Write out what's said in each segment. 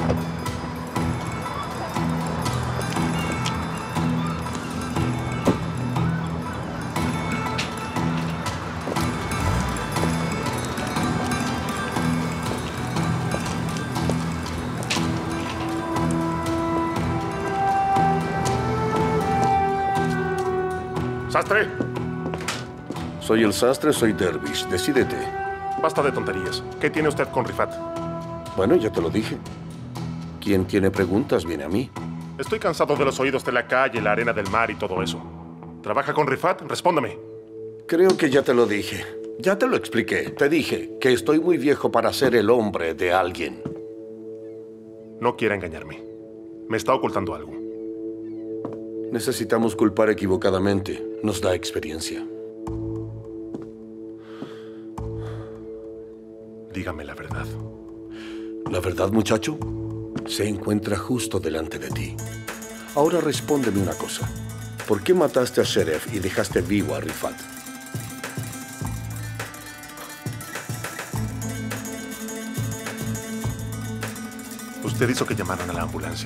¡Sastre! Soy el sastre, soy Dervish. Decídete. Basta de tonterías. ¿Qué tiene usted con Rifat? Bueno, ya te lo dije. Quien tiene preguntas viene a mí. Estoy cansado de los oídos de la calle, la arena del mar y todo eso. ¿Trabaja con Rifat? Respóndame. Creo que ya te lo dije. Ya te lo expliqué. Te dije que estoy muy viejo para ser el hombre de alguien. No quiera engañarme. Me está ocultando algo. Necesitamos culpar equivocadamente. Nos da experiencia. Dígame la verdad. La verdad, muchacho, se encuentra justo delante de ti. Ahora respóndeme una cosa. ¿Por qué mataste a Sheref y dejaste vivo a Rifat? Usted hizo que llamaran a la ambulancia.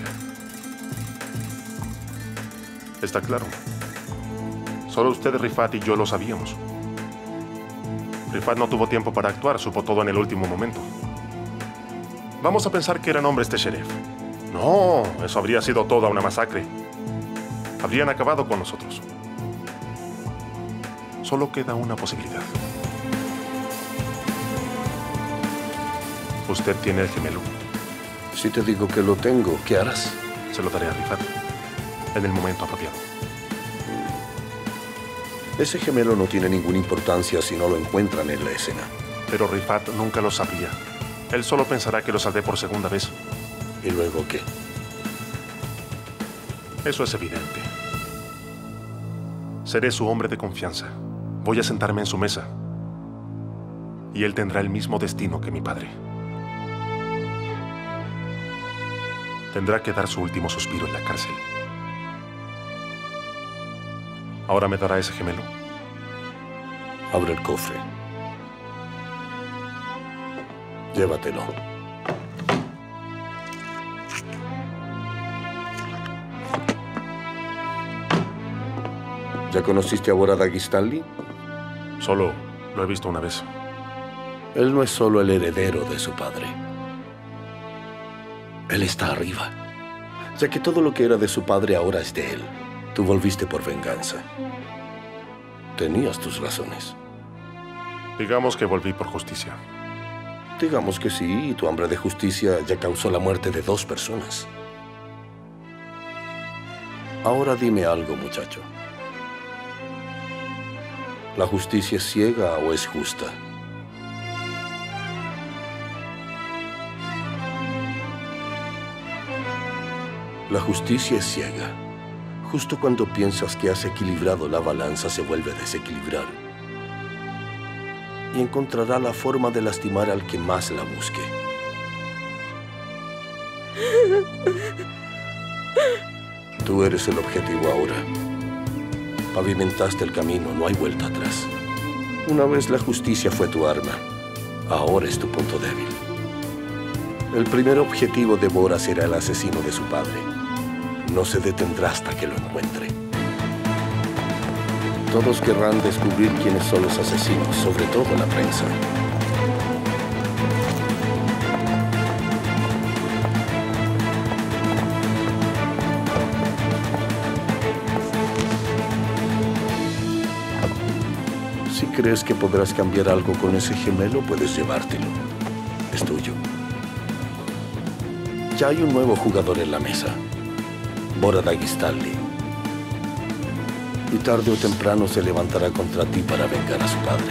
Está claro. Solo usted, Rifat y yo lo sabíamos. Rifat no tuvo tiempo para actuar, supo todo en el último momento. Vamos a pensar que eran hombres de Sheref. No, eso habría sido toda una masacre. Habrían acabado con nosotros. Solo queda una posibilidad. Usted tiene el gemelo. Si te digo que lo tengo, ¿qué harás? Se lo daré a Rifat en el momento apropiado. Ese gemelo no tiene ninguna importancia si no lo encuentran en la escena. Pero Rifat nunca lo sabría. Él solo pensará que lo salvé por segunda vez. ¿Y luego qué? Eso es evidente. Seré su hombre de confianza. Voy a sentarme en su mesa. Y él tendrá el mismo destino que mi padre. Tendrá que dar su último suspiro en la cárcel. ¿Ahora me dará ese gemelo? Abre el cofre. Llévatelo. ¿Ya conociste a Bora Daghestani? Solo lo he visto una vez. Él no es solo el heredero de su padre. Él está arriba. Ya que todo lo que era de su padre ahora es de él. Tú volviste por venganza. Tenías tus razones. Digamos que volví por justicia. Digamos que sí, y tu hambre de justicia ya causó la muerte de 2 personas. Ahora dime algo, muchacho. ¿La justicia es ciega o es justa? La justicia es ciega. Justo cuando piensas que has equilibrado la balanza, se vuelve a desequilibrar. Y encontrará la forma de lastimar al que más la busque. Tú eres el objetivo ahora. Pavimentaste el camino, no hay vuelta atrás. Una vez la justicia fue tu arma, ahora es tu punto débil. El primer objetivo de Bora será el asesino de su padre. No se detendrá hasta que lo encuentre. Todos querrán descubrir quiénes son los asesinos, sobre todo la prensa. Si crees que podrás cambiar algo con ese gemelo, puedes llevártelo. Es tuyo. Ya hay un nuevo jugador en la mesa. Bora Daghestani. Y tarde o temprano se levantará contra ti para vengar a su padre.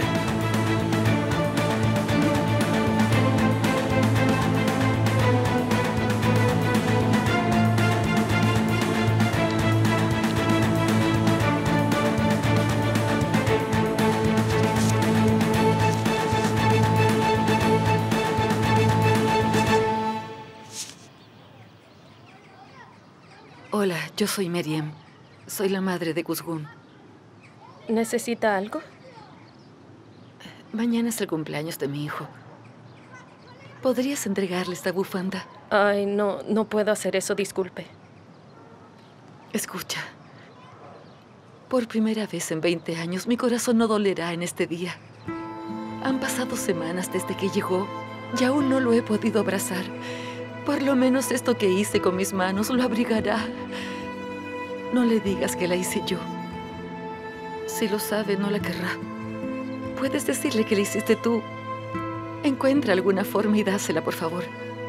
Hola, yo soy Meriem. Soy la madre de Kuzgun. ¿Necesita algo? Mañana es el cumpleaños de mi hijo. ¿Podrías entregarle esta bufanda? Ay, no puedo hacer eso, disculpe. Escucha. Por primera vez en 20 años, mi corazón no dolerá en este día. Han pasado semanas desde que llegó y aún no lo he podido abrazar. Por lo menos esto que hice con mis manos lo abrigará. No le digas que la hice yo. Si lo sabe, no la querrá. Puedes decirle que la hiciste tú. Encuentra alguna forma y dásela, por favor.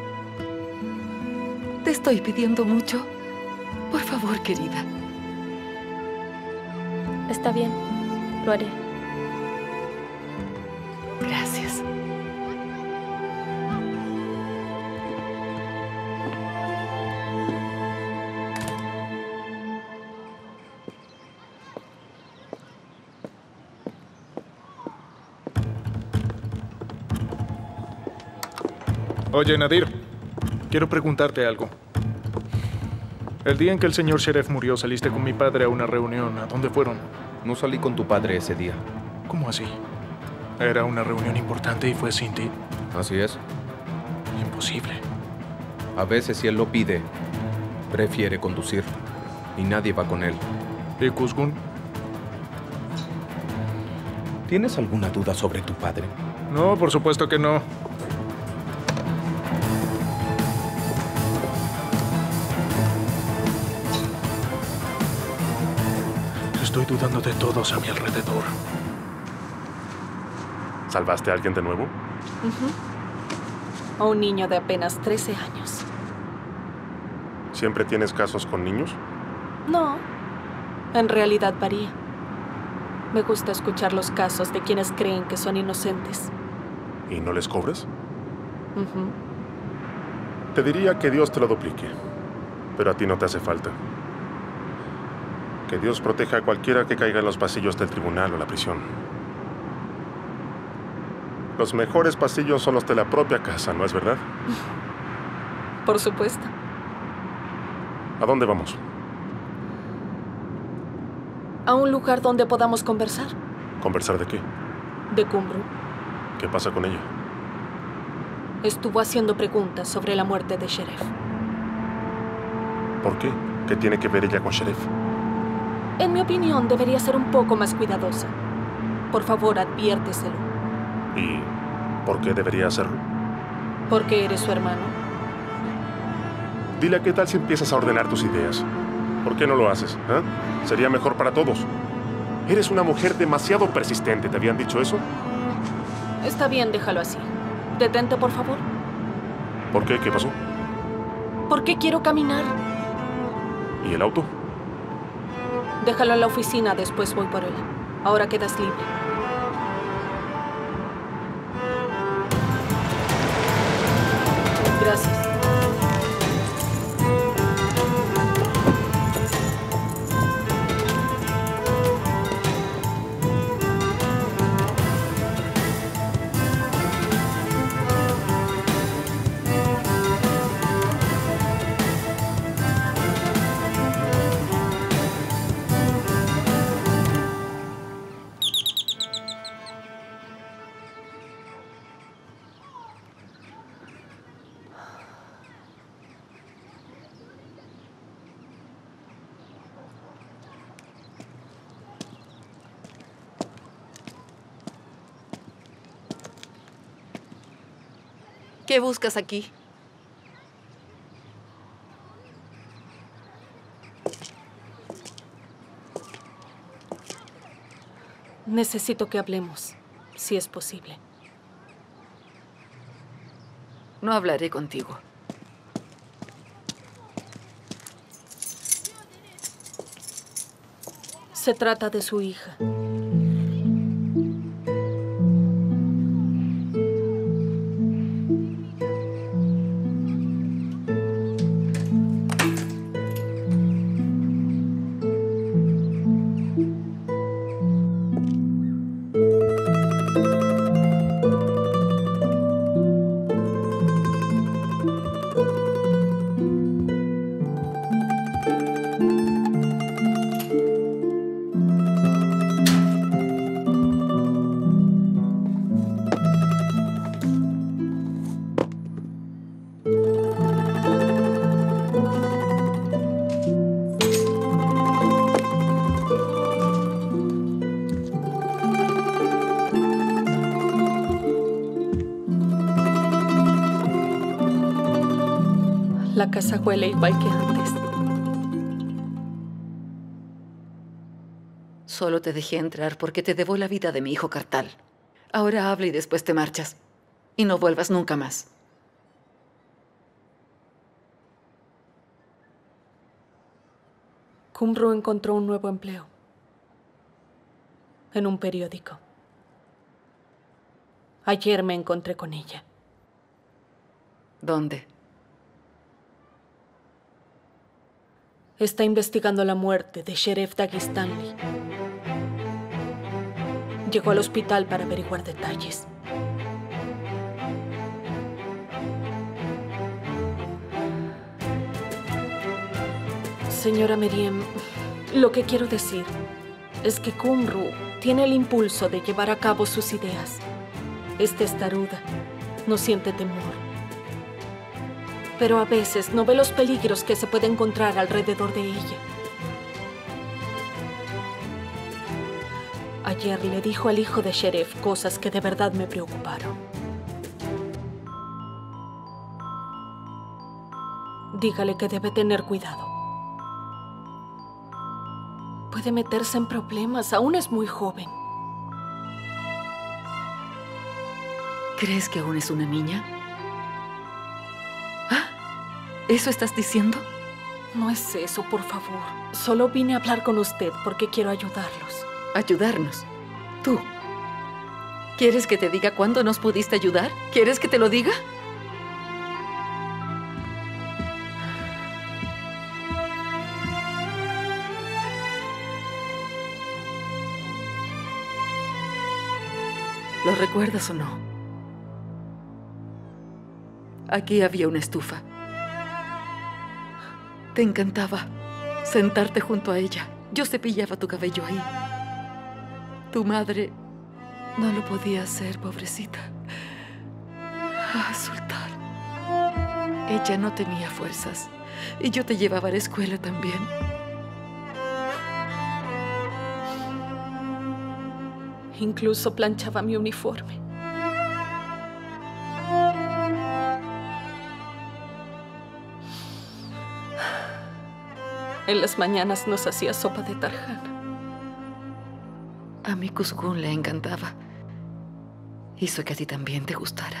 Te estoy pidiendo mucho. Por favor, querida. Está bien, lo haré. Gracias. Oye, Nadir, quiero preguntarte algo. El día en que el señor Sheriff murió, saliste con mi padre a una reunión. ¿A dónde fueron? No salí con tu padre ese día. ¿Cómo así? Era una reunión importante y fue sin ti. Así es. Imposible. A veces, si él lo pide, prefiere conducir. Y nadie va con él. ¿Y Kuzgun? ¿Tienes alguna duda sobre tu padre? No, por supuesto que no. Estoy dudando de todos a mi alrededor. ¿Salvaste a alguien de nuevo? A un niño de apenas 13 años. ¿Siempre tienes casos con niños? No, en realidad varía. Me gusta escuchar los casos de quienes creen que son inocentes. ¿Y no les cobras? Te diría que Dios te lo duplique, pero a ti no te hace falta. Que Dios proteja a cualquiera que caiga en los pasillos del tribunal o la prisión. Los mejores pasillos son los de la propia casa, ¿no es verdad? Por supuesto. ¿A dónde vamos? A un lugar donde podamos conversar. ¿Conversar de qué? De Kumru. ¿Qué pasa con ella? Estuvo haciendo preguntas sobre la muerte de Sheriff. ¿Por qué? ¿Qué tiene que ver ella con Sheriff? En mi opinión, debería ser un poco más cuidadosa. Por favor, adviérteselo. ¿Y por qué debería hacerlo? Porque eres su hermano. Dile, ¿qué tal si empiezas a ordenar tus ideas? ¿Por qué no lo haces? ¿Eh? Sería mejor para todos. Eres una mujer demasiado persistente. ¿Te habían dicho eso? Está bien, déjalo así. Detente, por favor. ¿Por qué? ¿Qué pasó? ¿Por qué quiero caminar? ¿Y el auto? Déjalo en la oficina, después voy por él. Ahora quedas libre. Gracias. ¿Qué buscas aquí? Necesito que hablemos, si es posible. No hablaré contigo. Se trata de su hija. La casa huele igual que antes. Solo te dejé entrar porque te debo la vida de mi hijo Kartal. Ahora habla y después te marchas. Y no vuelvas nunca más. Kumru encontró un nuevo empleo. En un periódico. Ayer me encontré con ella. ¿Dónde? Está investigando la muerte de Sheriff Dagestanli. Llegó al hospital para averiguar detalles. Señora Meriem, lo que quiero decir es que Kumru tiene el impulso de llevar a cabo sus ideas. Es testaruda, no siente temor. Pero a veces no ve los peligros que se puede encontrar alrededor de ella. Ayer le dijo al hijo de Sheriff cosas que de verdad me preocuparon. Dígale que debe tener cuidado. Puede meterse en problemas, aún es muy joven. ¿Crees que aún es una niña? ¿Ah? ¿Eso estás diciendo? No es eso, por favor. Solo vine a hablar con usted porque quiero ayudarlos. ¿Ayudarnos? ¿Tú? ¿Quieres que te diga cuándo nos pudiste ayudar? ¿Quieres que te lo diga? ¿Lo recuerdas o no? Aquí había una estufa. Te encantaba sentarte junto a ella. Yo cepillaba tu cabello ahí. Tu madre no lo podía hacer, pobrecita. Ah, Sultán. Ella no tenía fuerzas. Y yo te llevaba a la escuela también. Incluso planchaba mi uniforme. En las mañanas nos hacía sopa de tarján. A mi Kuzgun le encantaba. Hizo que a ti también te gustara.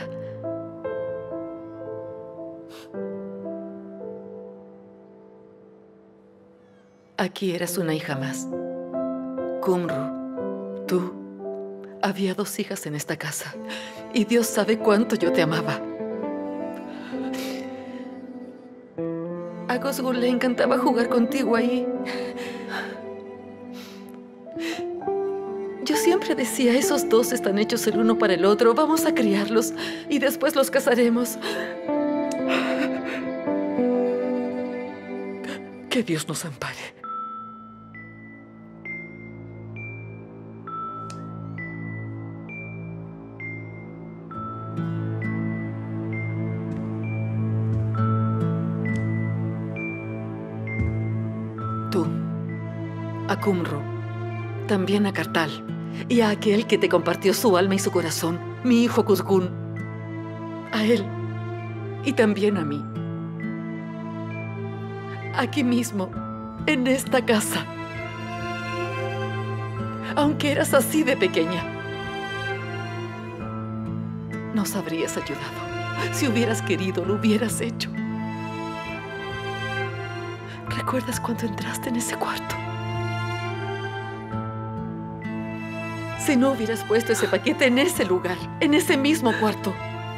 Aquí eras una hija más. Kumru, tú. Había 2 hijas en esta casa. Y Dios sabe cuánto yo te amaba. A Kuzgun le encantaba jugar contigo ahí. Yo siempre decía, esos 2 están hechos el uno para el otro. Vamos a criarlos y después los casaremos. Que Dios nos ampare. Tú, a Kumru, también a Kartal, y a aquel que te compartió su alma y su corazón, mi hijo Kuzgun. A él, y también a mí. Aquí mismo, en esta casa. Aunque eras así de pequeña. Nos habrías ayudado. Si hubieras querido, lo hubieras hecho. ¿Recuerdas cuando entraste en ese cuarto? Si no hubieras puesto ese paquete en ese lugar, en ese mismo cuarto.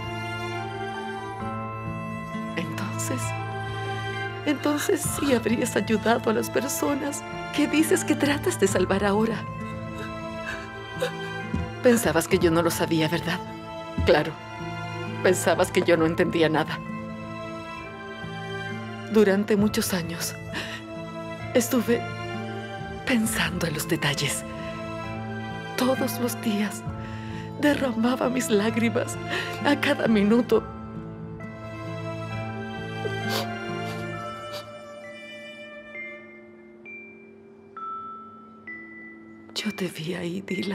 Entonces sí habrías ayudado a las personas que dices que tratas de salvar ahora. Pensabas que yo no lo sabía, ¿verdad? Claro. Pensabas que yo no entendía nada. Durante muchos años estuve pensando en los detalles. Todos los días derramaba mis lágrimas a cada minuto. Yo te vi ahí, Dila.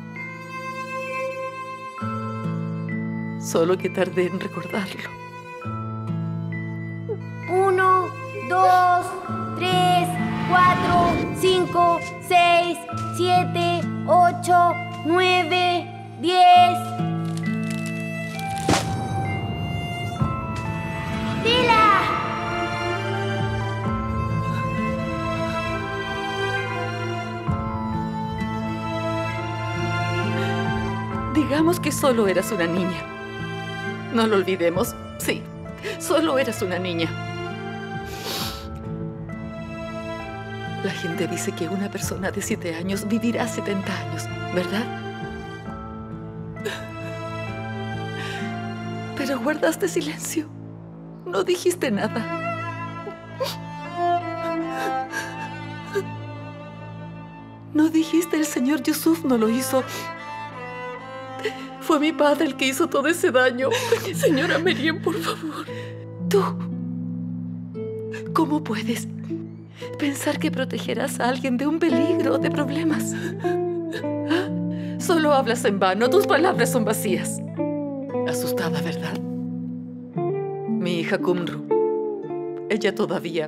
Solo que tardé en recordarlo. 1, 2, 3, 4, 5, 6, 7, 8, 9, 10. ¡Dila! Digamos que solo eras una niña. No lo olvidemos. Sí, solo eras una niña. La gente dice que una persona de 7 años vivirá 70 años, ¿verdad? Pero guardaste silencio. No dijiste nada. No dijiste, el señor Yusuf no lo hizo. Fue mi padre el que hizo todo ese daño. Señora Meriem, por favor. Tú. ¿Cómo puedes pensar que protegerás a alguien de un peligro, de problemas? ¿Ah? Solo hablas en vano. Tus palabras son vacías. Asustada, ¿verdad? Mi hija Kumru. Ella todavía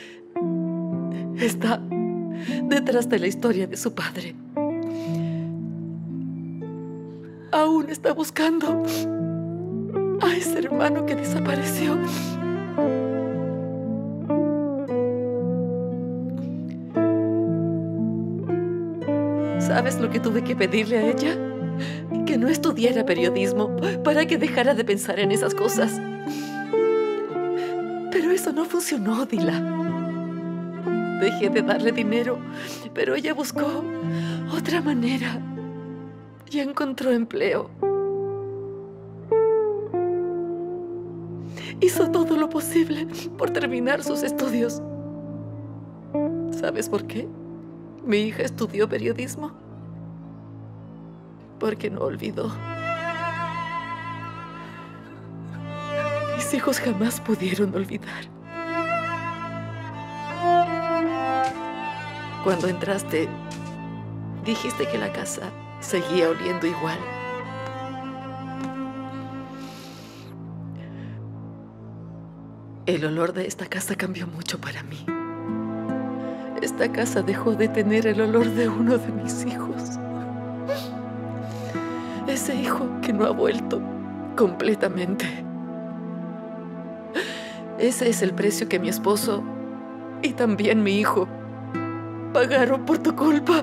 está detrás de la historia de su padre. Aún está buscando a ese hermano que desapareció. ¿Sabes lo que tuve que pedirle a ella? Que no estudiara periodismo para que dejara de pensar en esas cosas. Pero eso no funcionó, Dila. Dejé de darle dinero, pero ella buscó otra manera. Y encontró empleo. Hizo todo lo posible por terminar sus estudios. ¿Sabes por qué? Mi hija estudió periodismo. Porque no olvidó. Mis hijos jamás pudieron olvidar. Cuando entraste, dijiste que la casa seguía oliendo igual. El olor de esta casa cambió mucho para mí. Esta casa dejó de tener el olor de uno de mis hijos. Ese hijo que no ha vuelto completamente. Ese es el precio que mi esposo y también mi hijo pagaron por tu culpa.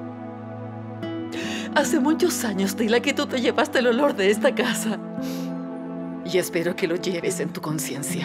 Hace muchos años, Dila, que tú te llevaste el olor de esta casa. Y espero que lo lleves en tu conciencia.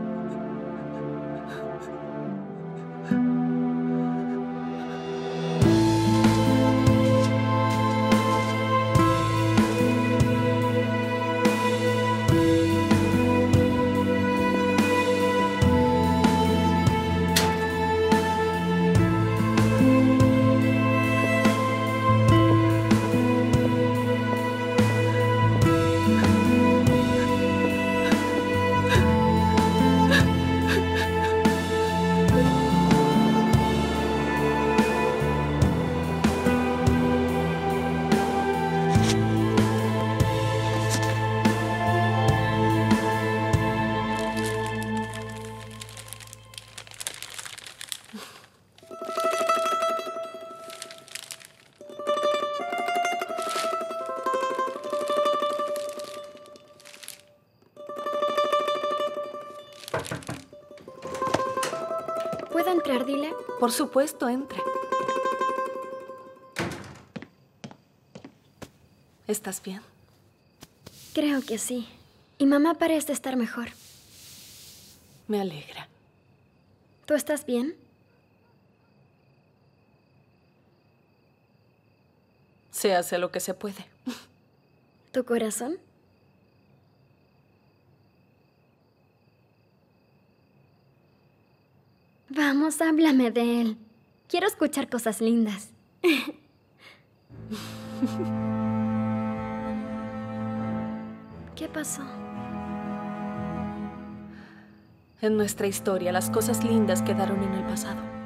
¿Puedo entrar, Dila? Por supuesto, entre. ¿Estás bien? Creo que sí. Y mamá parece estar mejor. Me alegra. ¿Tú estás bien? Se hace lo que se puede. ¿Tu corazón? Vamos, háblame de él. Quiero escuchar cosas lindas. ¿Qué pasó? En nuestra historia, las cosas lindas quedaron en el pasado.